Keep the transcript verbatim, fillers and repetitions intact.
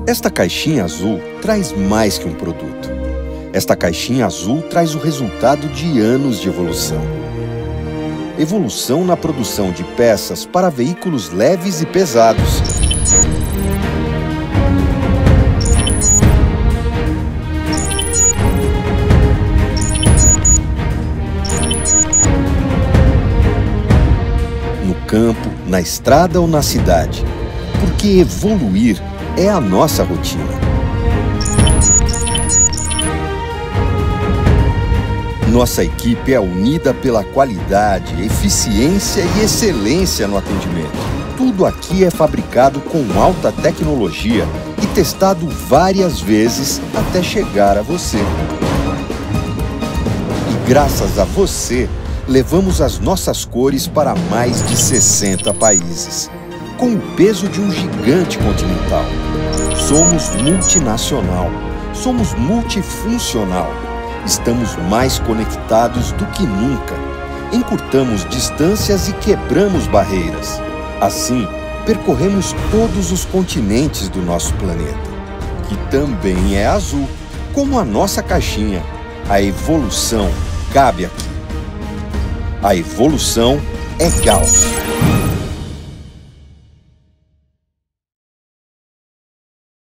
Esta caixinha azul traz mais que um produto. Esta caixinha azul traz o resultado de anos de evolução. Evolução na produção de peças para veículos leves e pesados. No campo, na estrada ou na cidade. Porque evoluir é a nossa rotina. Nossa equipe é unida pela qualidade, eficiência e excelência no atendimento. Tudo aqui é fabricado com alta tecnologia e testado várias vezes até chegar a você. E graças a você, levamos as nossas cores para mais de sessenta países, com o peso de um gigante continental. Somos multinacional, somos multifuncional. Estamos mais conectados do que nunca. Encurtamos distâncias e quebramos barreiras. Assim, percorremos todos os continentes do nosso planeta, que também é azul, como a nossa caixinha. A evolução cabe aqui. A evolução é Gauss.